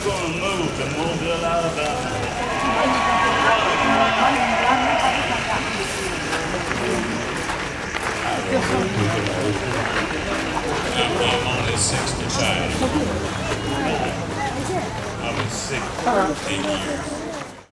going to move to Mobile, Alabama. I'm only 65. I was 8 years.